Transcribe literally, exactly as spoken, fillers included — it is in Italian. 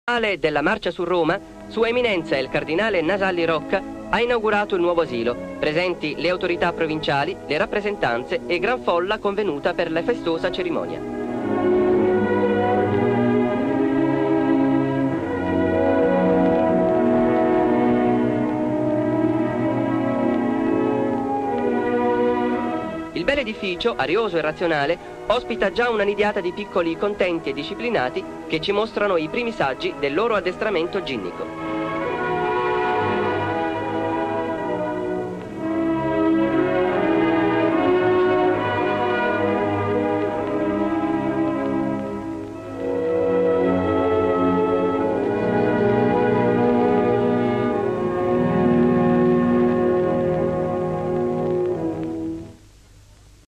Della marcia su Roma, Sua Eminenza il Cardinale Nasalli Rocca ha inaugurato il nuovo asilo, presenti le autorità provinciali, le rappresentanze e gran folla convenuta per la festosa cerimonia. Il bell'edificio, arioso e razionale, ospita già una nidiata di piccoli contenti e disciplinati che ci mostrano i primi saggi del loro addestramento ginnico.